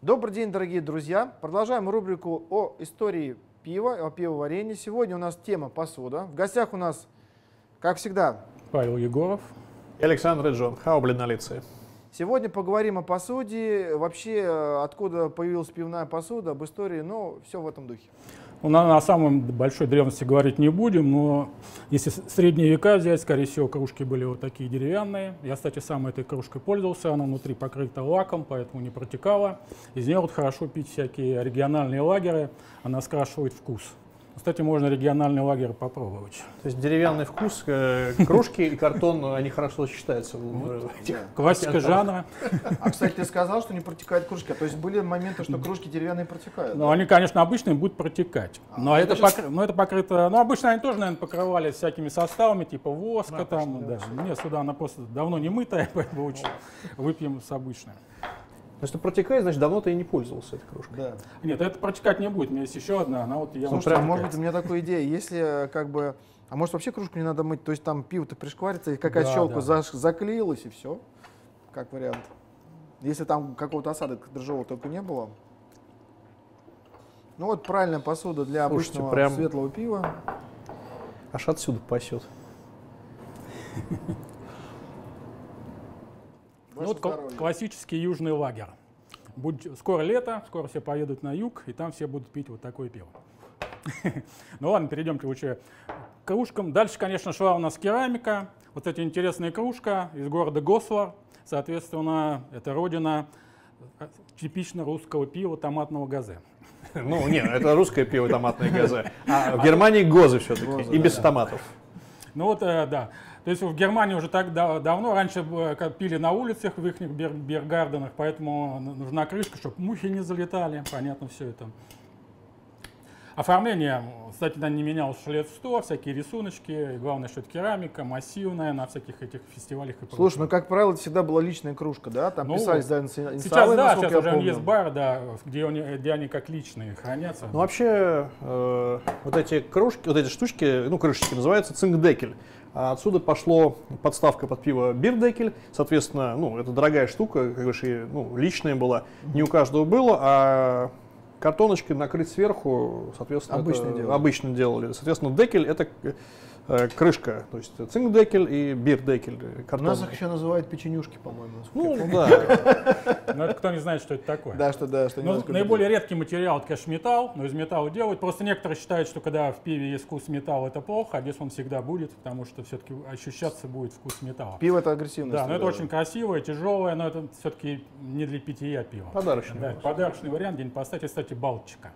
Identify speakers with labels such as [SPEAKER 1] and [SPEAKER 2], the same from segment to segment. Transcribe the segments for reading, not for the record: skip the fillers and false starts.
[SPEAKER 1] Добрый день, дорогие друзья. Продолжаем рубрику о истории пива, о пивоварении. Сегодня у нас тема посуда. В гостях у нас, как всегда,
[SPEAKER 2] Павел Егоров
[SPEAKER 3] и Александр Джон. Хаублин на лице.
[SPEAKER 1] Сегодня поговорим о посуде, вообще откуда появилась пивная посуда, об истории, но все в этом духе.
[SPEAKER 2] На самом большой древности говорить не будем, но если средние века взять, скорее всего, кружки были вот такие деревянные. Я, кстати, сам этой кружкой пользовался, она внутри покрыта лаком, поэтому не протекала. Из нее вот хорошо пить всякие региональные лагеры, она скрашивает вкус. Кстати, можно региональный лагерь попробовать.
[SPEAKER 3] То есть деревянный вкус, кружки и картон, они хорошо сочетаются.
[SPEAKER 2] Классика жанра.
[SPEAKER 1] А, кстати, ты сказал, что не протекают кружки. То есть были моменты, что кружки деревянные протекают?
[SPEAKER 2] Ну, они, конечно, обычные будут протекать. Но это покрыто... Ну, обычно они тоже, наверное, покрывали всякими составами, типа воска там. Да. Нет, сюда она просто давно не мытая, поэтому лучше выпьем с обычной.
[SPEAKER 3] Если протекает, значит, давно ты и не пользовался этой кружкой.
[SPEAKER 1] Да.
[SPEAKER 2] Нет, это протекать не будет. У меня есть еще одна, она вот...
[SPEAKER 1] Слушай, а может быть, у меня такая идея, если как бы... А может вообще кружку не надо мыть, то есть там пиво-то пришкварится, и какая-то щелка заклеилась, и все, как вариант. Если там какого-то осадка дрожжевого только не было. Ну вот правильная посуда для обычного светлого пива.
[SPEAKER 3] Аж отсюда пасет.
[SPEAKER 2] Ну, вот классический южный лагерь. Скоро лето, скоро все поедут на юг, и там все будут пить вот такое пиво. Ну ладно, перейдемте лучше к кружкам. Дальше, конечно, шла у нас керамика. Вот эта интересная кружка из города Гослар. Соответственно, это родина типично русского пива томатного газе.
[SPEAKER 3] Ну, нет, это русское пиво томатное газе. А в Германии гозы все-таки, и без томатов.
[SPEAKER 2] Ну вот, да. То есть в Германии уже так давно, раньше пили на улицах, в их биргарденах, поэтому нужна крышка, чтобы мухи не залетали, понятно все это. Оформление, кстати, не менялось лет 100, всякие рисуночки, главное, что это керамика, массивная, на всяких этих фестивалях и прочее.
[SPEAKER 1] Слушай, ну как правило, это всегда была личная кружка, да? Там писались, да, инициалы,
[SPEAKER 2] сейчас, да, сейчас уже есть бар, да, где они как личные хранятся.
[SPEAKER 3] Ну вообще, вот эти кружки, вот эти штучки, ну крышечки называются цингдекель. А отсюда пошло подставка под пиво бирдекель, соответственно, ну это дорогая штука, как говоришь, и, ну, личная была, не у каждого было, а картоночкой накрыть сверху, соответственно, обычно делали. Соответственно, декель это крышка, то есть цингдекель и бирдекель.
[SPEAKER 1] У нас их еще называют печенюшки, по-моему.
[SPEAKER 3] Ну да.
[SPEAKER 2] Но это кто не знает, что это такое.
[SPEAKER 1] Да, что да.
[SPEAKER 2] Наиболее редкий материал, это, конечно, металл, но из металла делают. Просто некоторые считают, что когда в пиве есть вкус металла, это плохо, а здесь он всегда будет, потому что все-таки ощущаться будет вкус металла.
[SPEAKER 1] Пиво это агрессивное.
[SPEAKER 2] Да, но это очень красивое, тяжелое, но это все-таки не для питья пива.
[SPEAKER 3] Подарочный.
[SPEAKER 2] Да, подарочный вариант, где-нибудь поставить, кстати, Балтика.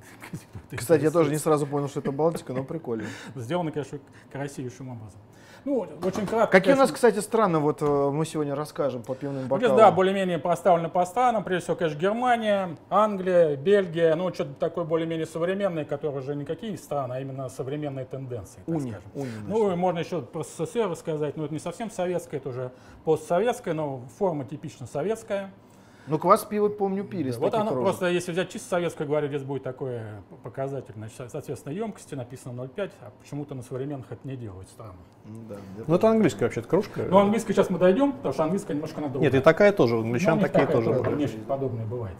[SPEAKER 1] Кстати, я тоже не сразу понял, что это Балтика, но прикольно.
[SPEAKER 2] Сделано, конечно, красивейшим образом. Ну, очень кратко.
[SPEAKER 1] Какие у нас, кстати, страны вот мы сегодня расскажем по пивным бокалам?
[SPEAKER 2] Да, более-менее поставлено по странам. Прежде всего, конечно, Германия, Англия, Бельгия. Ну, что-то такое более-менее современное, которое уже не какие страны, а именно современные тенденции, так скажем. Ну, можно еще про СССР рассказать. Но это не совсем советское, это уже постсоветское, но форма типично советская.
[SPEAKER 1] Ну, квас пиво, помню, пили.
[SPEAKER 2] Да, вот оно просто, если взять чисто советское, говорю, здесь будет такой показатель, значит, соответственно, емкости написано 0,5, а почему-то на современных это не делают, странно.
[SPEAKER 1] Да,
[SPEAKER 3] ну, это английская вообще-то кружка.
[SPEAKER 2] Ну, английская сейчас мы дойдем, потому что английская немножко надо.
[SPEAKER 3] Нет, и такая тоже, у англичан такие тоже.
[SPEAKER 2] Внешне подобные бывает.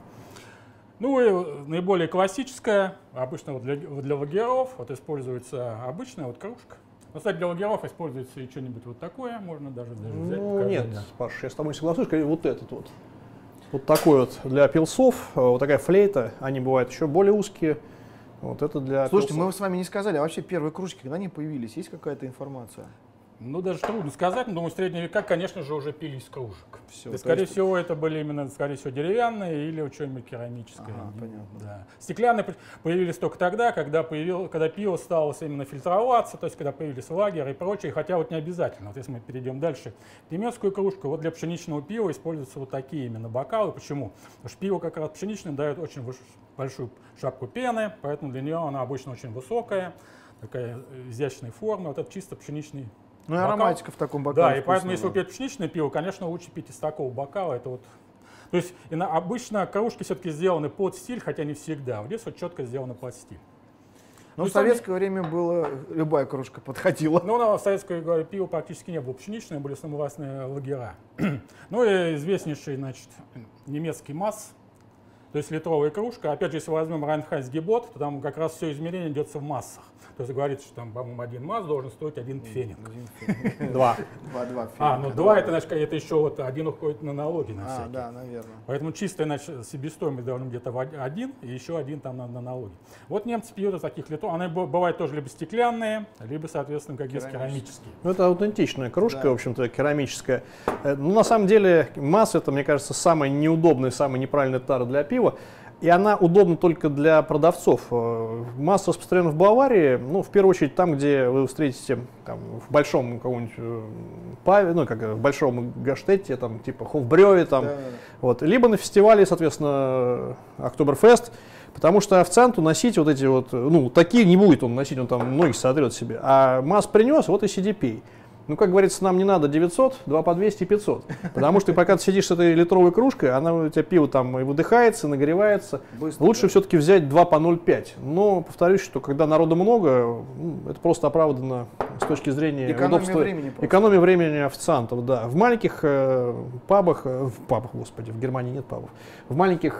[SPEAKER 2] Ну, и наиболее классическая, обычно вот для лагеров, вот используется обычная вот кружка. Но, кстати, для лагеров используется и что-нибудь вот такое, можно даже взять.
[SPEAKER 3] Ну, нет, Паш, я с тобой не соглашусь, вот этот вот. Вот такой вот для пилсов, вот такая флейта, они бывают еще более узкие. Вот это для
[SPEAKER 1] Слушайте,
[SPEAKER 3] пилсов.
[SPEAKER 1] мы с вами не сказали, а вообще первые кружки, когда они появились, есть какая-то информация?
[SPEAKER 2] Ну, даже трудно сказать, но, думаю, в средние века, конечно же, уже пили из кружек.
[SPEAKER 1] Все,
[SPEAKER 2] и, скорее всего, это были именно, скорее всего, деревянные или что-нибудь керамическое.
[SPEAKER 1] Ага, понятно.
[SPEAKER 2] Да. Стеклянные появились только тогда, когда пиво стало именно фильтроваться, то есть когда появились лагеры и прочее, хотя вот не обязательно. Вот если мы перейдем дальше, немецкую кружку, вот для пшеничного пива используются вот такие именно бокалы. Почему? Потому что пиво как раз пшеничное дает очень большую шапку пены, поэтому для нее она обычно очень высокая, такая изящной формы. Вот это чисто пшеничный.
[SPEAKER 1] Ну и ароматика в таком бокале.
[SPEAKER 2] Да, и поэтому, если вы пьете пшеничное пиво, конечно, лучше пить из такого бокала. Это вот, то есть обычно кружки все-таки сделаны под стиль, хотя не всегда. Вот здесь вот четко сделано под стиль.
[SPEAKER 1] Ну, в советское время было, любая кружка подходила.
[SPEAKER 2] Ну, в советское пиво практически не было пшеничное, были самовластные лагера. Ну и известнейший, значит, немецкий МАС. То есть литровая кружка. Опять же, если возьмем Райнхайс-Гебот, то там как раз все измерение идется в массах. То есть говорится, что там, по-моему, 1 масс должен стоить 1 пфенинг.
[SPEAKER 3] 2.
[SPEAKER 1] 2
[SPEAKER 2] ну 2 это, значит, это еще вот 1 уходит на налоги на всякие.
[SPEAKER 1] Да, наверное.
[SPEAKER 2] Поэтому чистая, значит, себестоимость должна где-то 1 и еще 1 там на налоги. Вот немцы пьют из таких литров. Они бывают тоже либо стеклянные, либо, соответственно, как есть керамические.
[SPEAKER 3] Ну, это аутентичная кружка, в общем-то, керамическая. Ну, на самом деле, масса, это, мне кажется, самая неудобная, самая неправильная тара для пива. И она удобна только для продавцов. Масса распространена в Баварии, ну, в первую очередь там, где вы встретите там, в большом каком-нибудь паве, ну, как в большом гаштете, там, типа Хофбрёве, там, вот. Либо на фестивале, соответственно, Октоберфест, потому что официанту носить вот эти вот, ну, такие не будет он носить, он там многих сотрет себе. А масс принес, вот и сиди пей. Ну, как говорится, нам не надо 900, 2 по 200, 500. Потому что пока ты сидишь с этой литровой кружкой, она у тебя пиво там и выдыхается, нагревается. Быстро, лучше все-таки взять 2 по 0,5. Но повторюсь, что когда народу много, это просто оправдано с точки зрения удобства. Экономия времени официантов, да. В маленьких пабах, господи, в Германии нет пабов. В маленьких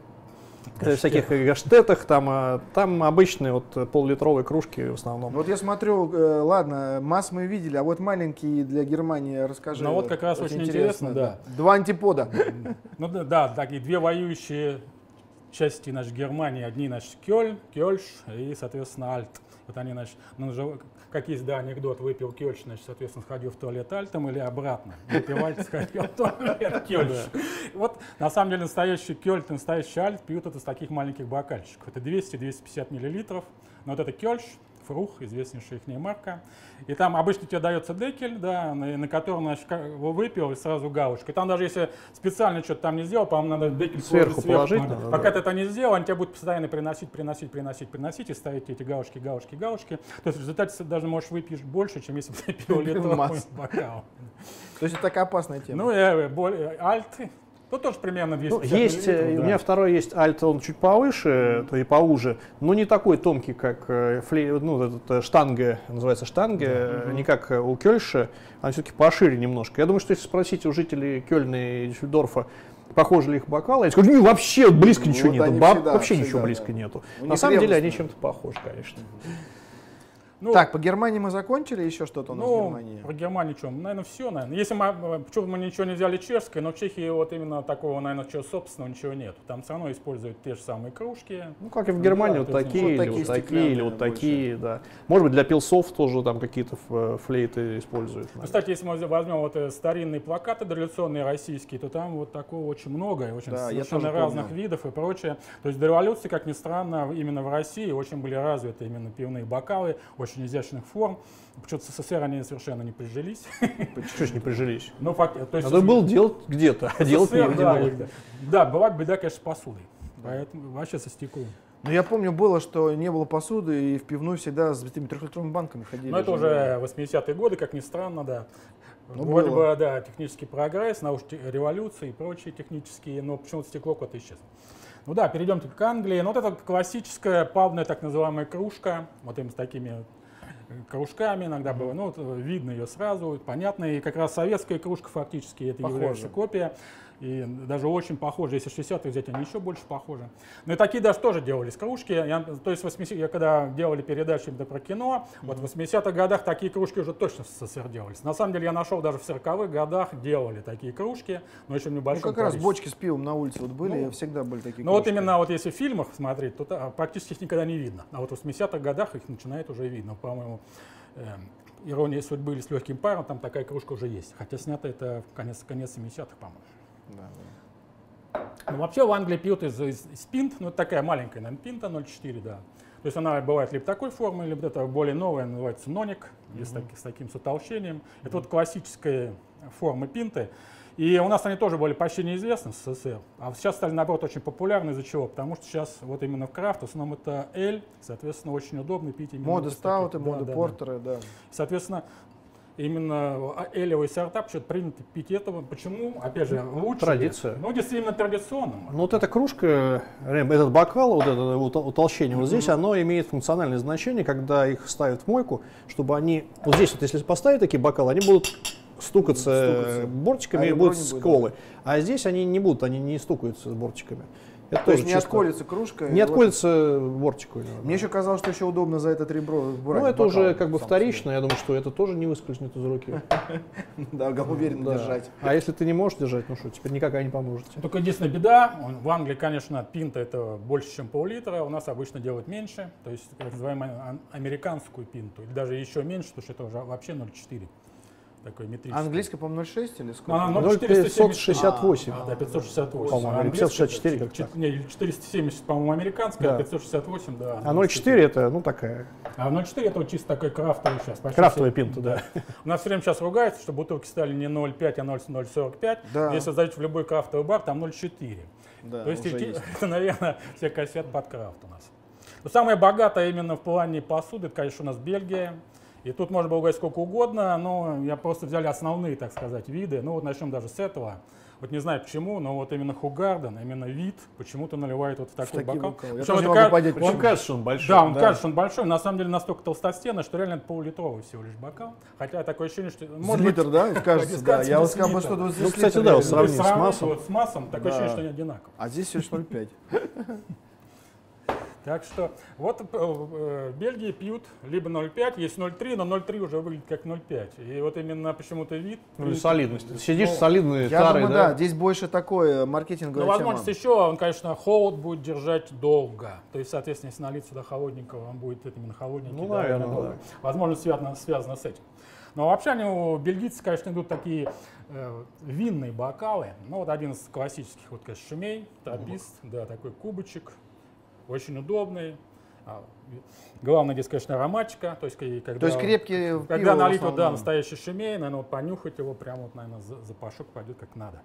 [SPEAKER 3] всяких гаштетах, там обычные вот пол-литровые кружки в основном.
[SPEAKER 1] Вот я смотрю, ладно, масс мы видели, а вот маленькие для Германии расскажи.
[SPEAKER 2] Ну вот как раз очень интересно, да.
[SPEAKER 1] 2 антипода.
[SPEAKER 2] Ну да, такие 2 воюющие части нашей Германии. Одни, значит, Кёльш и, соответственно, Альт. Вот они, значит, как есть, да, анекдот, выпил Кёльш, значит, соответственно, сходил в туалет Альтом или обратно. Выпил Альт, сходил в туалет Кёльш. Вот, на самом деле, настоящий Кёльт, настоящий Альт пьют это из таких маленьких бокальчиков. Это 200-250 миллилитров. Но вот это Кёльш, Фрух, известнейшая их марка. И там обычно тебе дается декель, да, на котором, значит, его выпил и сразу галочка. И там даже если специально что-то там не сделал, по-моему, надо декель
[SPEAKER 3] сверху положить.
[SPEAKER 2] Пока ты это не сделал, они тебя будут постоянно приносить и ставить эти галочки. То есть в результате ты даже можешь выпить больше, чем если бы ты пил литровый бокал.
[SPEAKER 1] То есть это такая опасная тема.
[SPEAKER 2] Ну, Альт. Тут тоже примерно 250
[SPEAKER 3] есть,
[SPEAKER 2] миллилитров,
[SPEAKER 3] у меня второй есть Альт, он чуть повыше, то и поуже, но не такой тонкий, как штанга, называется штанга, не как у Кёльша, а все-таки пошире немножко. Я думаю, что если спросить у жителей Кёльна и Дюссельдорфа, похожи ли их бокалы, я скажу, вообще близко ничего нету, вообще ничего близко нету. На самом деле они чем-то похожи, конечно.
[SPEAKER 1] Ну, так, по Германии мы закончили, еще что-то у нас в Германии?
[SPEAKER 2] Про Германию что? Наверное, все, наверное. Если почему мы ничего не взяли чешское, но в Чехии вот именно такого, наверное, чего собственного ничего нет. Там все равно используют те же самые кружки.
[SPEAKER 3] Ну, как и в Германии, вот такие, или вот такие, да. Может быть, для пилсов тоже там какие-то флейты используют.
[SPEAKER 2] Ну, кстати, если мы возьмем вот старинные плакаты дореволюционные российские, то там вот такого очень много, очень совершенно разных видов и прочее. То есть до революции, как ни странно, именно в России очень были развиты именно пивные бокалы, очень изящных форм. Почему-то в СССР они совершенно не прижились.
[SPEAKER 3] Почему же не прижились?
[SPEAKER 2] Ну, то есть,
[SPEAKER 3] надо было делать где-то, а делать негде.
[SPEAKER 2] Да, была беда, конечно, с посудой. Поэтому вообще со стеклом.
[SPEAKER 1] Ну, я помню, было, что не было посуды, и в пивную всегда с этими 3-литровыми банками ходили.
[SPEAKER 2] Ну, это уже 80-е годы, как ни странно, да. Вроде бы, да, технический прогресс, научная революция и прочие технические, но почему-то стекло куда-то исчезло. Ну да, перейдемте к Англии. Ну, вот это классическая пабная так называемая кружка, вот им с такими кружками иногда было, ну, вот, видно ее сразу, понятно, и как раз советская кружка фактически это является копия, и даже очень похожи, если 60-х взять, они еще больше похожи. Ну и такие даже тоже делались кружки, то есть я когда делали передачи про кино, вот в 80-х годах такие кружки уже точно в СССР делались. На самом деле я нашел даже в 40-х годах делали такие кружки, но еще в небольшом
[SPEAKER 1] количестве. Как раз бочки с пивом на улице вот были, всегда были такие кружки.
[SPEAKER 2] Ну вот именно вот если в фильмах смотреть, то практически их никогда не видно, а вот в 80-х годах их начинает уже видно, по-моему. «Ирония судьбы» или «С легким паром», там такая кружка уже есть. Хотя снято это конец 70-х, по-моему. Ну, вообще в Англии пьют из пинт, ну это такая маленькая, наверное, пинта 0,4, да. То есть она бывает либо такой формы, либо это более новая, называется ноник, с таким утолщением. Это вот классическая форма пинты. И у нас они тоже были почти неизвестны в СССР, а сейчас стали, наоборот, очень популярны. Из-за чего? Потому что сейчас вот именно в крафт, в основном это эль, соответственно, очень удобно пить именно.
[SPEAKER 1] Моды стауты, моды портеры, да.
[SPEAKER 2] Соответственно, именно элевые сорта почему-то принято пить этого. Почему? Опять же, лучше.
[SPEAKER 3] Традиция.
[SPEAKER 2] Ну, действительно традиционно.
[SPEAKER 3] Ну, вот эта кружка, этот бокал, вот это утолщение вот здесь, оно имеет функциональное значение, когда их ставят в мойку, чтобы они, вот здесь вот, если поставить такие бокалы, они будут стукаться бортиками, будут сколы. Да. А здесь они не будут, они не стукаются с бортиками. Это
[SPEAKER 1] То есть
[SPEAKER 3] тоже
[SPEAKER 1] не
[SPEAKER 3] чисто.
[SPEAKER 1] отколется кружка?
[SPEAKER 3] Не отколется бортику.
[SPEAKER 1] Мне еще казалось, что еще удобно за это ребро брать.
[SPEAKER 3] Ну, это
[SPEAKER 1] бокал
[SPEAKER 3] уже как бы
[SPEAKER 1] сам
[SPEAKER 3] вторично. Я думаю, что это тоже не выскользнет из руки.
[SPEAKER 1] себе. Да, уверенно
[SPEAKER 3] Да.
[SPEAKER 1] держать.
[SPEAKER 3] А если ты не можешь держать, ну что, теперь никакая не поможет.
[SPEAKER 2] Только единственная беда, в Англии, конечно, пинта это больше, чем пол-литра, у нас обычно делают меньше, то есть так называемую американскую пинту, или даже еще меньше, потому что это уже вообще 0,4. Такой метрический.
[SPEAKER 1] Английская, по-моему, 0,6 или сколько?
[SPEAKER 2] Она
[SPEAKER 3] 568.
[SPEAKER 2] Да, 568.
[SPEAKER 3] По-моему, или 564 как так.
[SPEAKER 2] Не, 470, по-моему, американская,
[SPEAKER 3] Да.
[SPEAKER 2] а 568, да.
[SPEAKER 3] А 0,4 это, ну, такая
[SPEAKER 2] А 0,4 это вот чисто такой крафтовый сейчас. почти
[SPEAKER 3] крафтовая
[SPEAKER 2] все.
[SPEAKER 3] пинта, да.
[SPEAKER 2] У нас все время сейчас ругаются, что бутылки стали не 0,5, а 0,45.
[SPEAKER 1] Да.
[SPEAKER 2] Если зайдете в любой крафтовый бар, там 0,4.
[SPEAKER 1] Да,
[SPEAKER 2] То есть
[SPEAKER 1] уже
[SPEAKER 2] это,
[SPEAKER 1] есть.
[SPEAKER 2] наверное, все кассет под крафт у нас. Но самое богатое именно в плане посуды, это, конечно, у нас Бельгия. И тут можно было говорить сколько угодно, но я просто взяли основные, так сказать, виды. Ну вот начнем даже с этого. Вот не знаю почему, но вот именно Хугарден, именно вид, почему-то наливает вот в такой
[SPEAKER 1] такие
[SPEAKER 2] бокал.
[SPEAKER 1] бокалы. Я
[SPEAKER 2] Причем
[SPEAKER 1] тоже
[SPEAKER 2] это
[SPEAKER 1] не могу
[SPEAKER 2] ка-
[SPEAKER 1] понять,
[SPEAKER 3] Причем кажется, что он большой.
[SPEAKER 2] Да, он
[SPEAKER 1] Да.
[SPEAKER 2] кажется, он большой, на самом деле настолько толстостенный, что реально это пол-литровый всего лишь бокал. Хотя такое ощущение, что...
[SPEAKER 1] С литр, да, кажется, да. Я вот сказал, что
[SPEAKER 2] Ну,
[SPEAKER 1] 20
[SPEAKER 3] Ну, кстати,
[SPEAKER 1] литров
[SPEAKER 3] да,
[SPEAKER 1] реально.
[SPEAKER 3] вот сравнить с
[SPEAKER 2] сравнить
[SPEAKER 3] массом.
[SPEAKER 2] вот с массом, такое
[SPEAKER 1] Да.
[SPEAKER 2] ощущение, что они одинаковые.
[SPEAKER 1] А здесь всего лишь 0,5.
[SPEAKER 2] Так что вот в Бельгии пьют либо 0,5, есть 0,3, но 0,3 уже выглядит как 0,5. И вот именно почему-то вид...
[SPEAKER 3] Ну, или солидность. Ты сидишь
[SPEAKER 2] Ну,
[SPEAKER 3] солидные
[SPEAKER 1] Я
[SPEAKER 3] тары,
[SPEAKER 1] думаю,
[SPEAKER 3] да?
[SPEAKER 1] да, здесь больше такой маркетинговый
[SPEAKER 2] Ну, возможность еще, он, конечно, холод будет держать долго. То есть, соответственно, если налить сюда холодненького, он будет именно холодненький.
[SPEAKER 3] Ну,
[SPEAKER 2] довольно
[SPEAKER 3] наверное,
[SPEAKER 2] долго.
[SPEAKER 3] да.
[SPEAKER 2] Возможно, связано с этим. Но вообще они у бельгийцев, конечно, идут такие винные бокалы. Ну, вот один из классических, вот, конечно, Шимей, тропист, да, такой кубочек, очень удобный. Главное здесь, конечно, ароматика. То есть, когда,
[SPEAKER 1] То есть крепкие
[SPEAKER 2] когда
[SPEAKER 1] пиво в
[SPEAKER 2] налить вот, да,
[SPEAKER 1] основном.
[SPEAKER 2] настоящий Шимей, наверное, вот понюхать его, прямо вот, наверное, запашок пойдет как надо.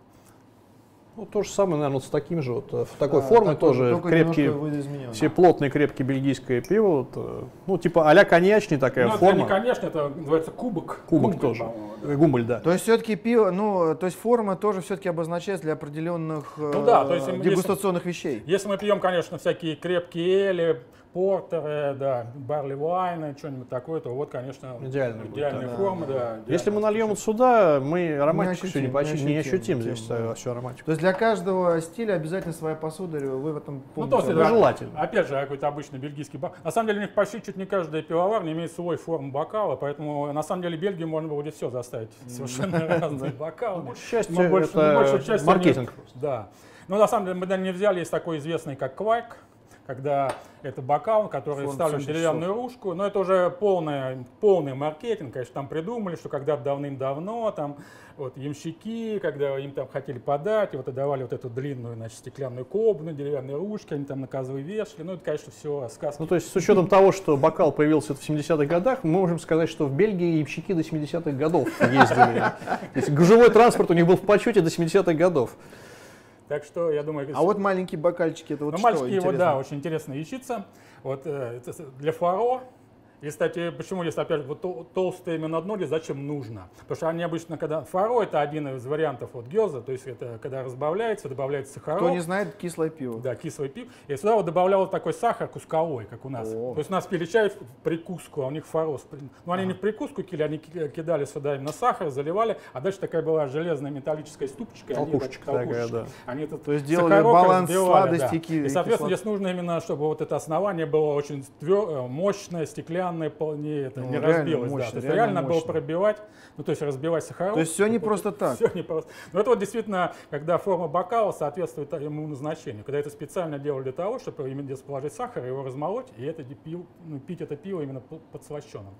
[SPEAKER 3] Ну, то же самое, наверное, вот с таким же, вот, в такой
[SPEAKER 1] Да,
[SPEAKER 3] форме
[SPEAKER 1] такой,
[SPEAKER 3] тоже
[SPEAKER 1] только
[SPEAKER 3] крепкие,
[SPEAKER 1] немножко видоизмененный.
[SPEAKER 3] все плотные, крепкие бельгийское пиво, вот, ну, типа а-ля коньячный такая
[SPEAKER 2] Ну, это
[SPEAKER 3] форма.
[SPEAKER 2] не, конечно, это называется кубок.
[SPEAKER 3] Кубок
[SPEAKER 2] Гумбель,
[SPEAKER 3] тоже.
[SPEAKER 2] по-моему, да.
[SPEAKER 3] Гумбель, да.
[SPEAKER 1] То есть все-таки пиво, ну, то есть форма тоже все-таки обозначается для определенных
[SPEAKER 2] да, то есть если-
[SPEAKER 1] дегустационных вещей.
[SPEAKER 2] Если мы пьем, конечно, всякие крепкие эли, портеры, да, барли вайны, что-нибудь такое, то вот, конечно,
[SPEAKER 3] Идеальная будет,
[SPEAKER 2] идеальные
[SPEAKER 1] да.
[SPEAKER 2] формы, да.
[SPEAKER 3] Если мы
[SPEAKER 2] идеально.
[SPEAKER 3] нальем вот сюда, мы ароматику
[SPEAKER 1] ощутим,
[SPEAKER 3] все не ощутим
[SPEAKER 1] не
[SPEAKER 3] здесь,
[SPEAKER 1] ощутим, да.
[SPEAKER 3] всю ароматику.
[SPEAKER 1] То есть для каждого стиля обязательно своя посуда, вы в этом
[SPEAKER 2] Ну,
[SPEAKER 1] помните?
[SPEAKER 2] то есть,
[SPEAKER 3] Ну,
[SPEAKER 2] да,
[SPEAKER 3] желательно.
[SPEAKER 2] Опять же, какой-то обычный бельгийский бокал. На самом деле, у них почти чуть не каждая пивоварня имеет свой форму бокала, поэтому, на самом деле, Бельгию можно было здесь все заставить. Совершенно разные бокалы.
[SPEAKER 3] К счастью,
[SPEAKER 2] Но большую
[SPEAKER 3] это
[SPEAKER 2] часть
[SPEAKER 3] маркетинг
[SPEAKER 2] они-
[SPEAKER 3] просто.
[SPEAKER 2] Да. Но на самом деле мы даже не взяли, есть такой известный, как Квайк, когда это бокал, который
[SPEAKER 1] Форма
[SPEAKER 2] вставлен в
[SPEAKER 1] 46
[SPEAKER 2] деревянную ружку, но это уже полный маркетинг, конечно, там придумали, что когда-то давным-давно там вот ямщики, когда им там хотели подать, и вот отдавали вот эту длинную, значит, стеклянную колбу на деревянной ручке, они там на козлы вешали, ну это, конечно, все сказки.
[SPEAKER 3] Ну, то есть, с учетом того, что бокал появился в 70-х годах, мы можем сказать, что в Бельгии ямщики до 70-х годов ездили. То есть, гужевой транспорт у них был в почете до 70-х годов.
[SPEAKER 2] Так что, я думаю...
[SPEAKER 1] А вот маленькие бокальчики, это вот
[SPEAKER 2] Ну,
[SPEAKER 1] что
[SPEAKER 2] мальчики его,
[SPEAKER 1] интересно?
[SPEAKER 2] да, очень интересная вещица. Вот это для фаро. И, кстати, почему здесь опять вот толстое именно дно, зачем нужно? Потому что они обычно, когда фаро, это один из вариантов вот гёза, то есть это когда разбавляется, добавляется сахарок.
[SPEAKER 1] Кто не знает, кислое пиво.
[SPEAKER 2] Да, кислый пиво. И сюда вот добавлял вот такой сахар кусковой, как у нас.
[SPEAKER 1] О.
[SPEAKER 2] То есть у нас пили чай в прикуску, а у них фаро. Ну, они не в прикуску кили, они кидали сюда именно сахар, заливали, а дальше такая была железная металлическая ступочка. они
[SPEAKER 3] Толкушечка
[SPEAKER 2] так-
[SPEAKER 3] такая, да.
[SPEAKER 2] Они этот
[SPEAKER 1] То есть делали
[SPEAKER 2] сахарок
[SPEAKER 1] баланс
[SPEAKER 2] разбивали,
[SPEAKER 1] сладости
[SPEAKER 2] да.
[SPEAKER 1] и
[SPEAKER 2] И, соответственно,
[SPEAKER 1] кислоты.
[SPEAKER 2] здесь нужно именно, чтобы вот это основание было очень мощное, стеклянное, не
[SPEAKER 1] Ну,
[SPEAKER 2] не
[SPEAKER 1] реально
[SPEAKER 2] разбилось. Да.
[SPEAKER 1] мощно,
[SPEAKER 2] То есть
[SPEAKER 1] реально
[SPEAKER 2] реально было
[SPEAKER 1] мощно.
[SPEAKER 2] пробивать, ну то есть разбивать сахарок.
[SPEAKER 1] То есть все не
[SPEAKER 2] Вот
[SPEAKER 1] просто так.
[SPEAKER 2] Все не просто. Но это вот действительно, когда форма бокала соответствует ему назначению. Когда это специально делали для того, чтобы именно здесь положить сахар, его размолоть, и это пить это пиво именно подслащенным.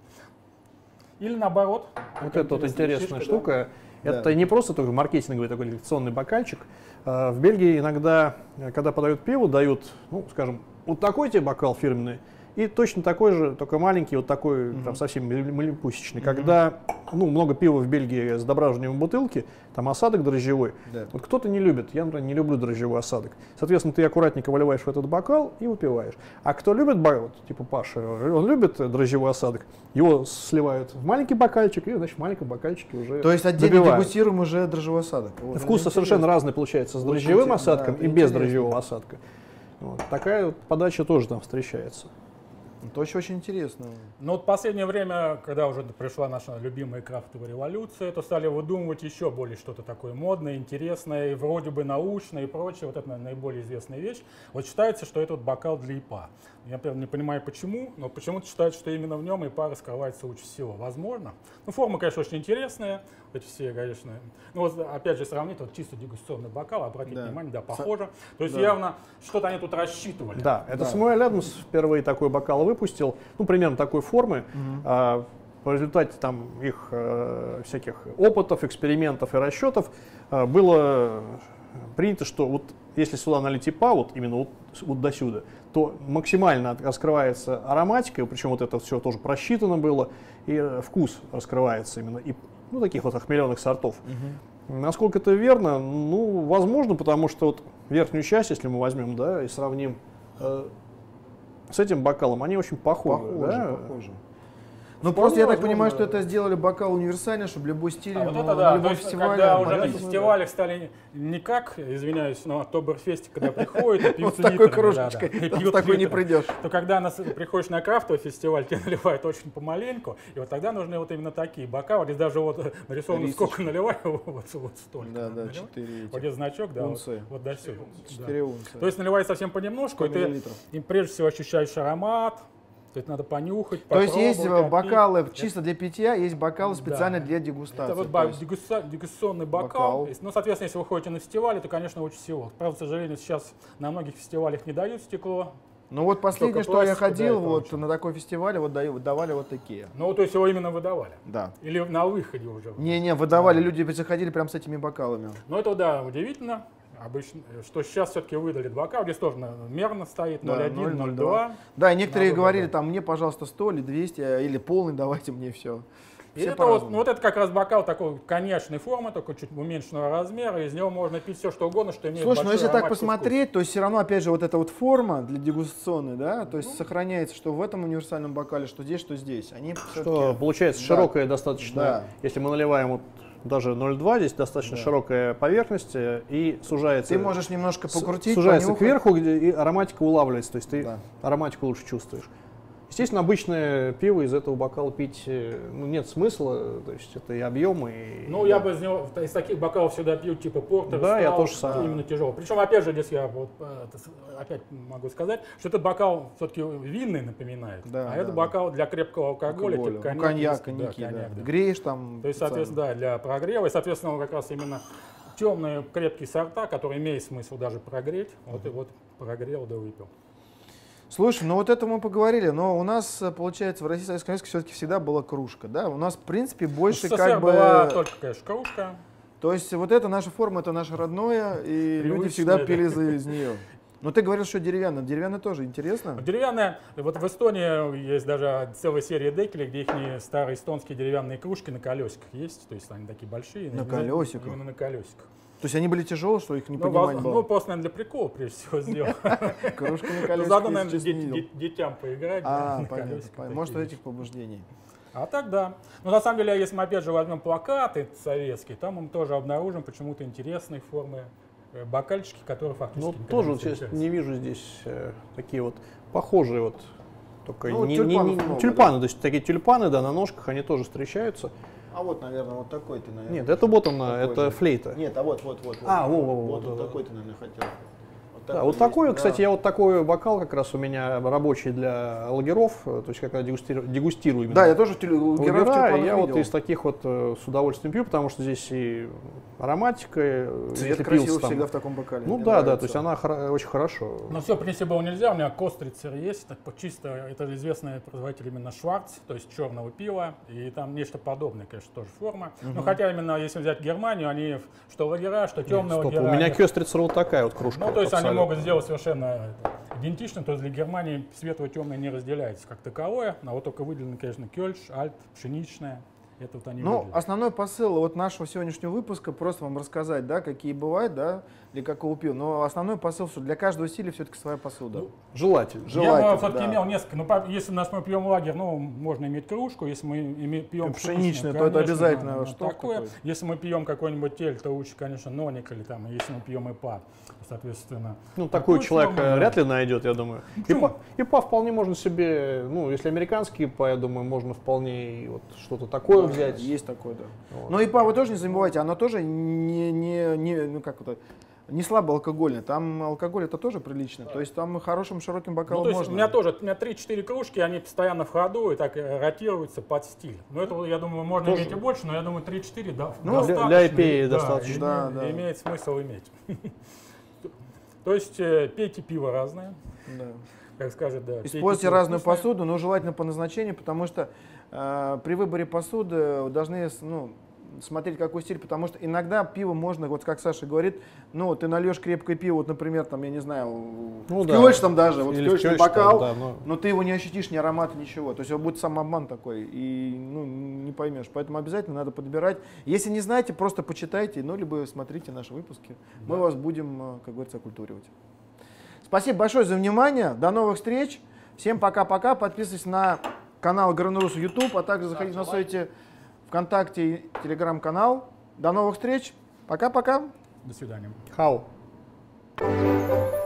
[SPEAKER 2] Или наоборот.
[SPEAKER 3] Вот это вот интересная
[SPEAKER 2] фишка,
[SPEAKER 3] штука.
[SPEAKER 1] Да.
[SPEAKER 3] Это не просто только маркетинговый такой лекционный бокальчик. В Бельгии иногда, когда подают пиво, дают, ну, скажем, вот такой тебе бокал фирменный, и точно такой же, только маленький, вот такой, там совсем малепусечный. Когда, ну, много пива в Бельгии с дображиванием в бутылке, там осадок дрожжевой.
[SPEAKER 1] Да.
[SPEAKER 3] Вот кто-то не любит, я, например, не люблю дрожжевой осадок. Соответственно, ты аккуратненько выливаешь в этот бокал и выпиваешь. А кто любит, вот, типа Паша, он любит дрожжевой осадок, его сливают в маленький бокальчик, и, значит, в маленьком бокальчике уже
[SPEAKER 1] То есть отдельно
[SPEAKER 3] добивают.
[SPEAKER 1] дегустируем уже дрожжевой осадок. Вот,
[SPEAKER 3] Вкус
[SPEAKER 1] это
[SPEAKER 3] совершенно
[SPEAKER 1] интересно.
[SPEAKER 3] разный получается с
[SPEAKER 1] Вот
[SPEAKER 3] дрожжевым
[SPEAKER 1] интересно,
[SPEAKER 3] осадком
[SPEAKER 1] да,
[SPEAKER 3] и
[SPEAKER 1] это
[SPEAKER 3] без
[SPEAKER 1] интересно.
[SPEAKER 3] дрожжевого осадка. Вот. Такая вот подача тоже там встречается.
[SPEAKER 1] Это очень интересно.
[SPEAKER 2] Но вот в последнее время, когда уже пришла наша любимая крафтовая революция, то стали выдумывать еще более что-то такое модное, интересное, и вроде бы научное и прочее. Вот это, наверное, наиболее известная вещь. Вот считается, что это вот бокал для ИПА. Я, например, не понимаю почему, но почему-то считают, что именно в нем ИПА раскрывается лучше всего. Возможно. Ну, форма, конечно, очень интересная. Эти все, конечно. Ну, вот, опять же, сравнить, вот чисто дегустационный бокал, обратите внимание, да, похоже. То есть явно что-то они тут рассчитывали.
[SPEAKER 3] Да, это Сэмюэль Адамс впервые такой бокал выпустил, ну, примерно такой формы. В результате там их всяких опытов, экспериментов и расчетов было принято, что вот если сюда налить ИПА, вот именно вот до сюда, то максимально раскрывается ароматика, причем вот это все тоже просчитано было, и вкус раскрывается именно ну, таких вот охмеленных сортов. Насколько это верно? Ну, возможно, потому что вот верхнюю часть, если мы возьмем, да, и сравним с этим бокалом, они очень похожи.
[SPEAKER 1] Похожи. Ну, просто я так понимаю, что это сделали бокал универсальный, чтобы любой стиль,
[SPEAKER 2] вот это да,
[SPEAKER 1] любом
[SPEAKER 2] то есть,
[SPEAKER 1] фестивале.
[SPEAKER 2] когда уже на фестивалях стали не как, извиняюсь, но Октоберфесте, когда приходят и пьют
[SPEAKER 1] с такой кружечкой, с такой не придешь.
[SPEAKER 2] То когда приходишь на крафтовый фестиваль, тебе наливают очень помаленьку, и вот тогда нужны вот именно такие бокалы. Здесь даже вот нарисовано, сколько наливаю, вот столько.
[SPEAKER 1] Да, 4.
[SPEAKER 2] Вот здесь значок, да,
[SPEAKER 1] унции.
[SPEAKER 2] вот до сюда.
[SPEAKER 1] 4 унции.
[SPEAKER 2] То есть наливай совсем понемножку, и прежде всего ощущаешь аромат. То есть надо понюхать,
[SPEAKER 1] То есть есть бокалы чисто для питья, есть бокалы специально для дегустации.
[SPEAKER 2] Это вот дегустационный бокал. Ну, соответственно, если вы ходите на фестивале, то, конечно, лучше всего. Правда, к сожалению, сейчас на многих фестивалях не дают стекло.
[SPEAKER 1] Ну вот последнее, что я ходил, вот на такой фестивале, вот давали вот такие.
[SPEAKER 2] Ну, то есть его именно выдавали?
[SPEAKER 1] Да.
[SPEAKER 2] Или на выходе уже?
[SPEAKER 1] Не, выдавали, люди заходили прям с этими бокалами.
[SPEAKER 2] Ну, это, да, удивительно. Обычно, что сейчас все-таки выдали бокал, здесь тоже мерно стоит 0,1, 0,2.
[SPEAKER 1] Да, и некоторые говорили, там, мне, пожалуйста, 100 или 200, или полный, давайте мне все.
[SPEAKER 2] И это вот это как раз бокал такой коньячной формы, только чуть уменьшенного размера, из него можно пить все, что угодно, что имеет
[SPEAKER 1] Слушай,
[SPEAKER 2] большой
[SPEAKER 1] ну если так
[SPEAKER 2] аромат,
[SPEAKER 1] посмотреть,
[SPEAKER 2] вкус.
[SPEAKER 1] то все равно, опять же, вот эта вот форма для дегустационной, да, то есть сохраняется, что в этом универсальном бокале, что здесь. Они
[SPEAKER 3] что получается широкая достаточно, если мы наливаем вот даже 0,2, здесь достаточно широкая поверхность и сужается.
[SPEAKER 1] Ты можешь немножко покрутить,
[SPEAKER 3] сужается
[SPEAKER 1] понюхать.
[SPEAKER 3] кверху, где и ароматика улавливается, то есть ты ароматику лучше чувствуешь. Естественно, обычное пиво из этого бокала пить нет смысла, то есть это и объем, и...
[SPEAKER 2] Ну, я бы из таких бокалов всегда пью, типа портер,
[SPEAKER 3] да, я тоже сам.
[SPEAKER 2] Именно тяжелый. Причем, опять же, здесь я вот, опять могу сказать, что этот бокал все-таки винный напоминает, это бокал для крепкого алкоголя, типа
[SPEAKER 1] коньяк, коньяки, греешь там.
[SPEAKER 2] То есть, соответственно, да, для прогрева, и, соответственно, как раз именно темные крепкие сорта, которые имеет смысл даже прогреть, вот и вот прогрел, да выпил.
[SPEAKER 1] Слушай, ну вот это мы поговорили, но у нас, получается, в России Советском Союзе все-таки всегда была кружка, да? У нас, в принципе, больше как бы...
[SPEAKER 2] была только, конечно, кружка.
[SPEAKER 1] То есть вот это наша форма, это наше родное, и люди всегда пили из нее. Но ты говорил, что деревянная. Деревянная тоже интересно?
[SPEAKER 2] Деревянная, вот в Эстонии есть даже целая серия декелей, где их старые эстонские деревянные кружки на колесиках есть, то есть они такие большие.
[SPEAKER 1] На колесиках?
[SPEAKER 2] Именно на колесиках.
[SPEAKER 1] То есть они были тяжелые, что их не поднимать было?
[SPEAKER 2] Ну, просто, наверное, для прикола, прежде всего, сделал.
[SPEAKER 1] Кружка на колесиках.
[SPEAKER 2] Заодно, наверное, детям поиграть.
[SPEAKER 1] Понятно. Может, этих побуждений.
[SPEAKER 2] А так да. Но на самом деле, если мы опять же возьмем плакаты советские, там мы тоже обнаружим почему-то интересные формы бокальчики, которые фактически...
[SPEAKER 3] Ну, тоже вот сейчас не вижу здесь такие вот похожие вот, только тюльпаны, то есть такие тюльпаны, да, на ножках они тоже встречаются.
[SPEAKER 1] А вот, наверное, вот такой ты, наверное.
[SPEAKER 3] Нет, это вот он, это флейта.
[SPEAKER 1] Нет, а вот.
[SPEAKER 3] А,
[SPEAKER 1] вот такой ты, наверное, хотел.
[SPEAKER 3] Да, вот такой, кстати, я вот такой бокал как раз у меня рабочий для лагеров, то есть когда дегустирую именно.
[SPEAKER 1] Да, я тоже лагера,
[SPEAKER 3] я вот из таких вот с удовольствием пью, потому что здесь и ароматика,
[SPEAKER 1] цвет красивый всегда в таком бокале.
[SPEAKER 3] Ну да, то есть она очень хорошо.
[SPEAKER 2] Но все принести было нельзя, у меня кострицер есть, так чисто, это известный производитель именно Шварц, то есть черного пива, и там нечто подобное, конечно, тоже форма. Но хотя именно если взять Германию, они что лагера, что темные лагера.
[SPEAKER 3] У меня кёстрицер вот такая вот кружка.
[SPEAKER 2] Ну, то есть они могут сделать совершенно идентично, то есть для Германии светло-темное не разделяется как таковое, а вот только выделены, конечно, кёльш, альт, пшеничная. Это вот они
[SPEAKER 1] основной посыл вот нашего сегодняшнего выпуска просто вам рассказать, да, какие бывают, да, для какого пива. Но основной посыл, что для каждого стиля все-таки своя посуда.
[SPEAKER 2] Ну,
[SPEAKER 3] Желательно.
[SPEAKER 2] Я все-таки имел несколько. Ну, если мы пьем лагерь, ну, можно иметь кружку. Если мы пьем
[SPEAKER 1] пшеничную, то это обязательно что-то такое.
[SPEAKER 2] Если мы пьем какой-нибудь тель, то лучше, конечно, ноник, или там, если мы пьем ИПА, соответственно.
[SPEAKER 3] Ну, такой человек вряд ли найдет, я думаю. ИПА вполне можно себе, ну, если американский ИПА, я думаю, можно вполне вот что-то такое взять.
[SPEAKER 1] Есть такое, да. Вот. Но ИПА вы тоже не забывайте, оно тоже не слабо алкогольное. Там алкоголь это тоже прилично. То есть там хорошим широким бокалом можно.
[SPEAKER 2] У меня 3-4 кружки, они постоянно в ходу и так ротируются под стиль. Но это, я думаю, можно тоже иметь и больше, но я думаю, 3-4 достаточно.
[SPEAKER 3] Для IPA достаточно.
[SPEAKER 2] Да, имеет смысл иметь. То есть пейте пиво разное.
[SPEAKER 1] Да.
[SPEAKER 2] Как скажет, да.
[SPEAKER 1] Используйте разную посуду, но желательно по назначению, потому что при выборе посуды должны смотреть, какой стиль, потому что иногда пиво можно, вот как Саша говорит, ну, ты нальешь крепкое пиво, вот, например, там, я не знаю, в кёльш даже, вот в кёльшный бокал, там, да, но ты его не ощутишь, ни аромата, ничего. То есть это будет самообман такой, и не поймешь. Поэтому обязательно надо подбирать. Если не знаете, просто почитайте, либо смотрите наши выпуски. Мы вас будем, как говорится, окультуривать. Спасибо большое за внимание. До новых встреч. Всем пока-пока. Подписывайтесь на канал Гранурус в YouTube, а также заходите на сайте ВКонтакте и Телеграм-канал. До новых встреч. Пока-пока.
[SPEAKER 2] До свидания.
[SPEAKER 3] Хау.